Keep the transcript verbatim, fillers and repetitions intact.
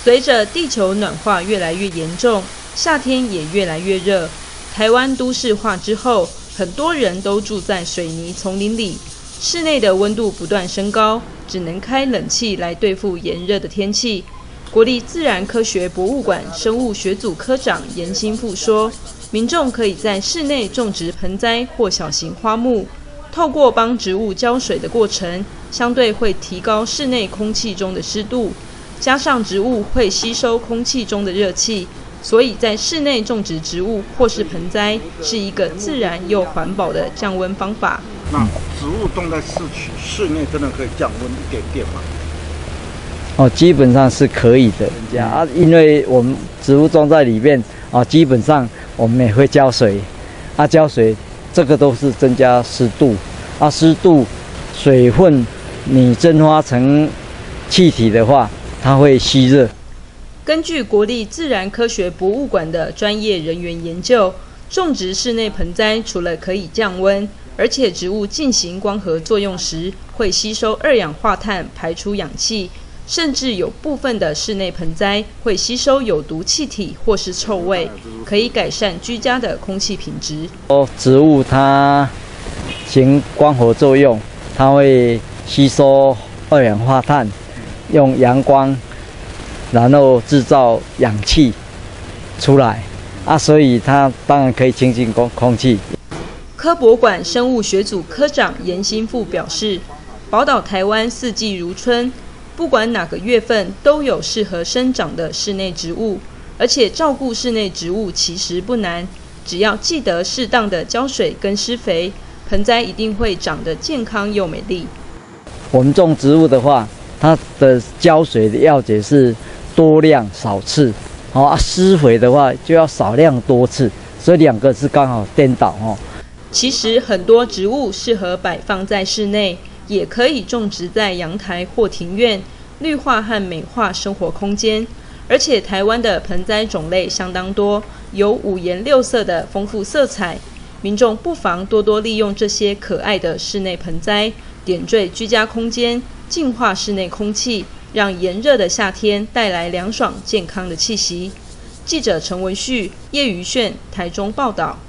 随着地球暖化越来越严重，夏天也越来越热，台湾都市化之后，很多人都住在水泥丛林里，室内的温度不断升高，只能开冷气来对付炎热的天气。国立自然科学博物馆生物学组科长严新富说，民众可以在室内种植盆栽或小型花木，透过帮植物浇水的过程，相对会提高室内空气中的湿度，加上植物会吸收空气中的热气，所以在室内种植植物或是盆栽是一个自然又环保的降温方法。 那植物种在市区室内真的可以降温一点点吗？ 哦，基本上是可以的啊，因为我们植物种在里面啊，基本上我们也会浇水啊，浇水这个都是增加湿度啊，湿度水分你蒸发成气体的话，它会吸热。 根据国立自然科学博物馆的专业人员研究，种植室内盆栽除了可以降温，而且植物进行光合作用时会吸收二氧化碳，排出氧气。甚至有部分的室内盆栽会吸收有毒气体或是臭味，可以改善居家的空气品质。 哦，植物它行光合作用，它会吸收二氧化碳，用阳光，然后制造氧气出来啊，所以它当然可以清净空空气。 科博馆生物学组科长严新富表示，宝岛台湾四季如春。不管哪个月份都有适合生长的室内植物，而且照顾室内植物其实不难，只要记得适当的浇水跟施肥，盆栽一定会长得健康又美丽。 我们种植物的话，它的浇水的要诀是多量少次，好啊，施肥的话就要少量多次，所以两个是刚好颠倒哦。 其实很多植物适合摆放在室内。也可以种植在阳台或庭院，绿化和美化生活空间。而且台湾的盆栽种类相当多，有五颜六色的丰富色彩，民众不妨多多利用这些可爱的室内盆栽，点缀居家空间，净化室内空气，让炎热的夏天带来凉爽健康的气息。记者陈文旭、叶瑜炫台中报道。